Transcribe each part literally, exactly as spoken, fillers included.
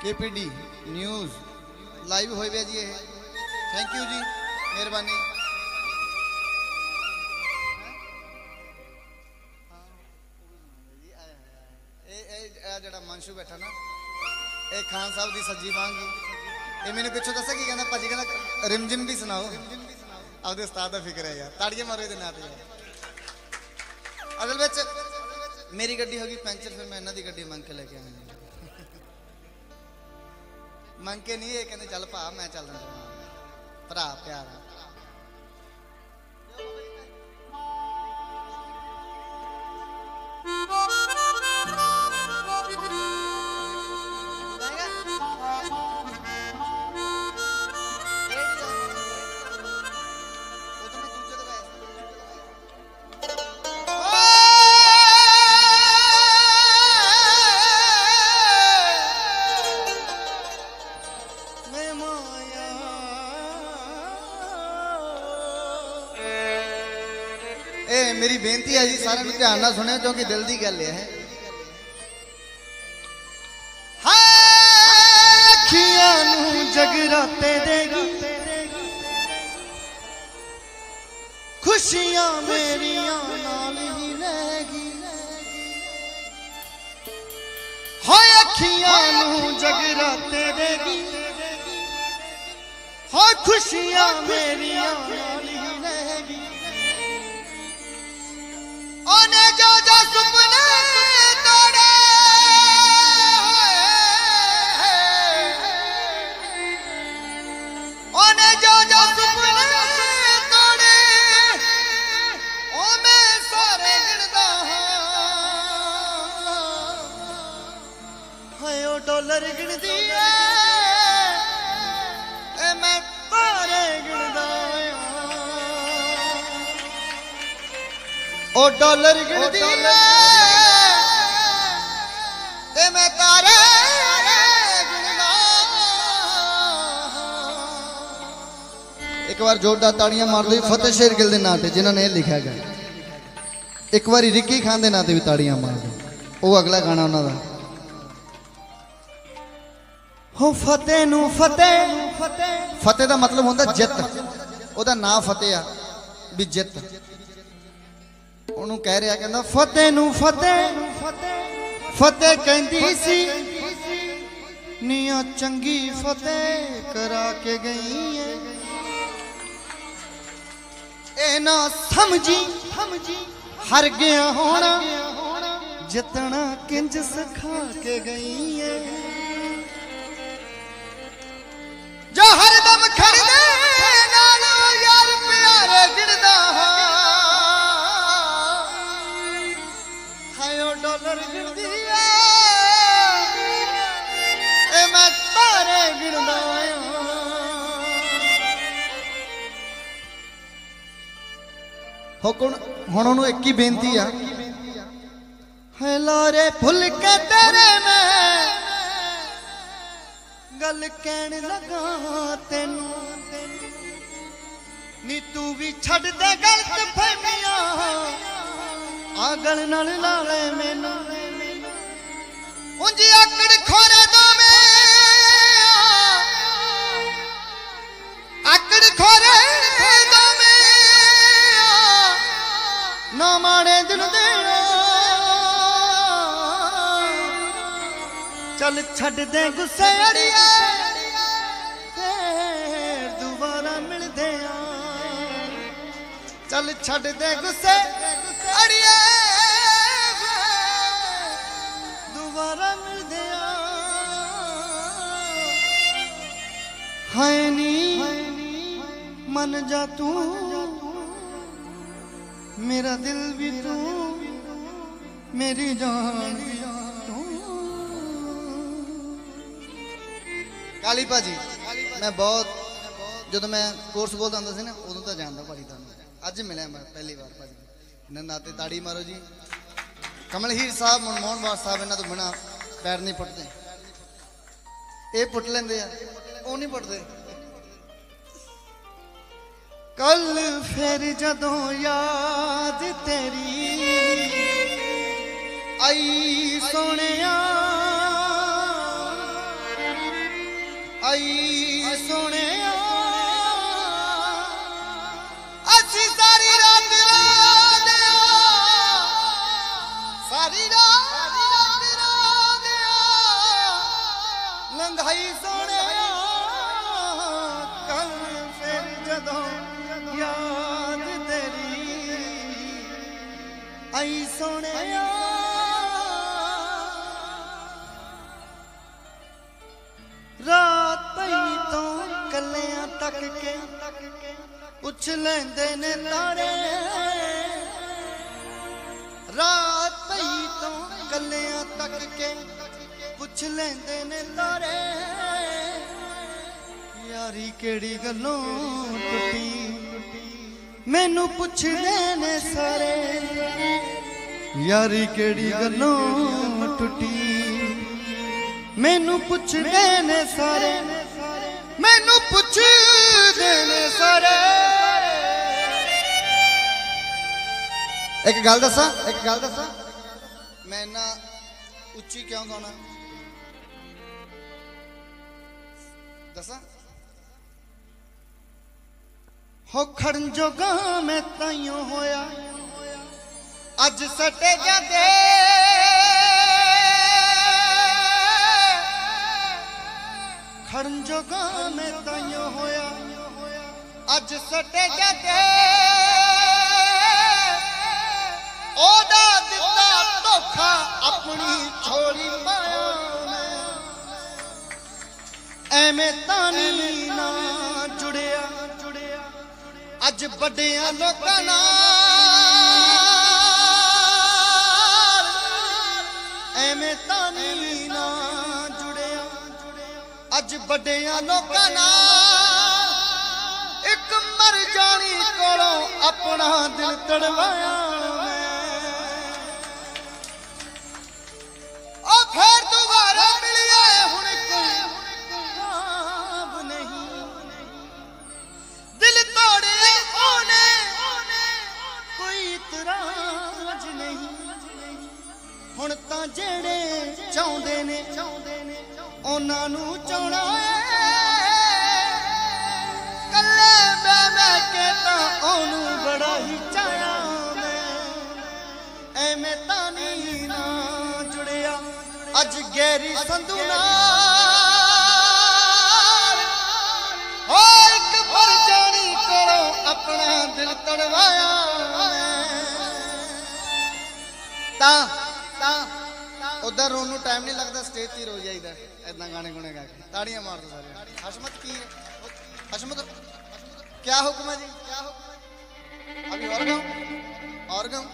KPD news live हो गया जी। Thank you जी, मेहरबानी। जड़ा मंशू बैठा ना, ये खान साहब की सज्जी मांगी, ये मैंने पिछों दसा की कहना भाजी कहना रिमझिम भी सुनाओ। आपके उस्ताद का फिक्र है यार, ताड़ियां मारो ये ना पे। असल में मेरी गड्डी होगी पंचर, फिर मैं इन्हों की गड्डी मंग के लेके आया। मंग के नहीं, ये कहते चल भा मैं चल भरा प्यार। मेरी बेनती है जी, सारे ध्यान ना सुने क्योंकि दिल की गल है। अखियां नू जगराते देगी, खुशियां मेरियां नाल ही रहेगी। हाय अखियां नू जगराते देगी, हाय खुशियां मेरियां नाल ही रहेगी। ओने जो जो सुपने तोड़े, ओने जो जो सुपने तोड़े, ओ मैं सारे गिनदा हाय ओ डॉलर गिनदी है, ए मैं तारे गिनदा। ओ डॉलर गिनदी है, ते मैं तारे गिनदा। एक बार जोरदार ताड़ियां मार दो फतेह शेर गिल के नाम से जिन्होंने लिखा गया। एक बार रिक्की खान के नाम से भी ताड़ियां मार दो, वो अगला गाना उन्होंने। हो फतेह नू फतेह, फतेह का मतलब होता जित, ओदा नाम फतेह आ भी जित। ਉਹਨੂੰ ਕਹਿ ਰਿਹਾ ਕਹਿੰਦਾ फतेह नू फतेह, फतेह कहंदी सी नीया चंगी फतेह करा के गई है। ए ना समझी हर गया होना, जितना किंज सिखा के गई है। जो हर दम खड़दे नाल यार प्यारे गिरदा डॉलर गिनदी है, ए मैं तारे गिनदा। हो कौन हुण उहनूं एक ही बेनती आ, है लारे भुल के तेरे मैं गल कहन लगा तेनू, नी तू भी छड़ दे गलत फहमियां, आगल नाल लाले मैनू। उंजी आकड़ खोरे दो में, आकड़ खोरे दो में, ना माड़े दिन देना। चल छड़ दे गुस्से अड़िए, फिर दोबारा मिलदे आ। चल छड़ दे गुस्से अड़िए, दोबारा मिलदे आ। हाय नी मन जा तू, मेरा दिल भी तू, मेरी जान भी तू। काली भाजी मैं बहुत जो मैं कोर्स बोलता होंदा सी ना, उदों तो जानता भाजी तुहानूं। अज मिले मैं पहली बार भाजी, इन्हें नाते ताड़ी मारो जी। कमल हीर साहब मनमोहन वास साहब इन्हों तो बिना पैर नहीं पुटते, ये पुट लेंदे आ, वो नहीं पुटते। कल फिर जदों याद तेरी आई सोनिया, आई सोहणिया असी सारी रात रोंदे सारी रात रोंदे लंघाई सोहणिया कल फिर जदों याद तेरी आई सोहणिया रात पई तो कलियां तक के पुछ लेंदे ने तारे रात पई तो कलियां तक के पुछ लेंदे ने तारे यारी केड़ी गल्लों टुटी मैनू पुछदे ने सारे यारी केड़ी गल्लों टुटी मैनू पुछदे ने सारे मैनू पुछदे ने सारे एक गल दसा एक गल दसा मैं इन्ना उच्ची क्यों गाना दसा हो खड़न जोगा मैं ताइयों होया अज सटे जाते खड़न जोगा मैं ताइयों होया अज सटे जाते ओदा दिता धोखा अपनी छोड़ी पाया एवें तानी ना जुड़िया अज बड़िया लोकां नाल एवें तानी ना जुड़िया अज बड़िया लोकां नाल एक मर जानी कोलों अपना दिल तड़वाया ओ फिर दोबारा मिलिया हुण कोई ख्वाब नहीं दिल तोड़े ओने कोई इतराज नहीं हुण तां जेड़े चाहुंदे ने उन्हां नूं चाहना कल्ले मैं मैं के तां ओनूं बड़ा ही चाहया मैं एवें तानी ना जुड़िया अज गहरी संधू नाल हो एक पर जानी कोलों अपना दिल तड़वाया ता ता उधर रोन नूं टाइम नहीं लगता स्टेज ते रो जाइदा इदां गाने गुने गा के ताड़ियां मार दो सारे हशमत की है हशमत क्या हुक्म है जी क्या हुक्म है अभी और गाऊं और गाऊं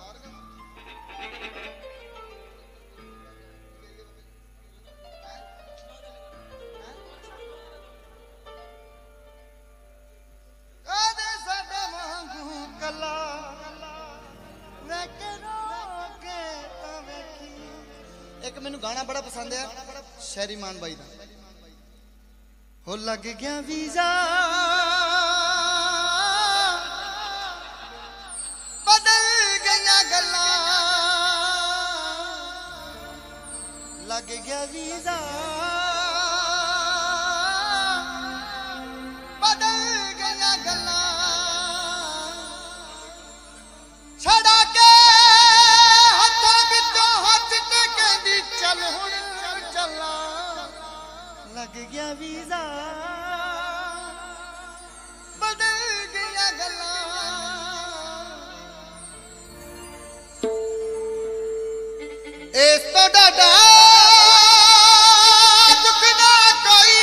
एक मैनू गाना बड़ा पसंद है शहरी मान भाई का हो लग गया वीजा बदल गया गल्ला लग गया वीजा बदल गया गल्ला छड़ा के हाथों विचों हाथ ते कहंदी चल हुण चला लग गया वीजा बदल गया गल्ला इस तो डाडा दुख ना कोई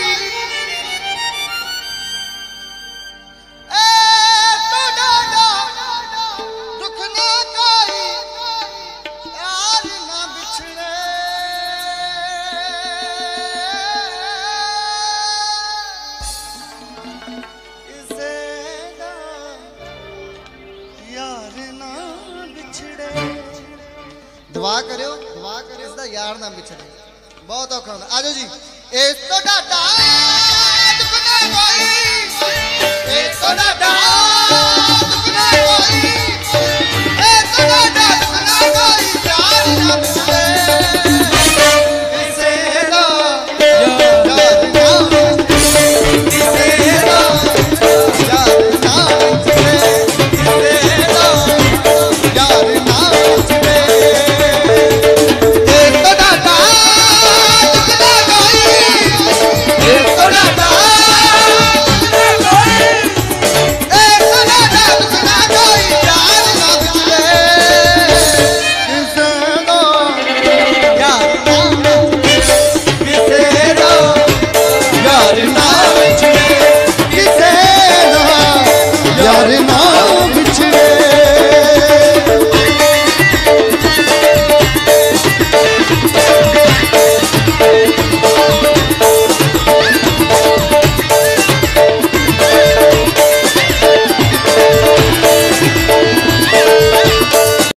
इस तो डाडा दुख ना कोई यार ना बिछड़े इसे दा यार ना बिछड़े दुआ करो दुआ करो इसका यार ना बिछड़े बहुत औखा होंदा आजो जी इस तो डाटा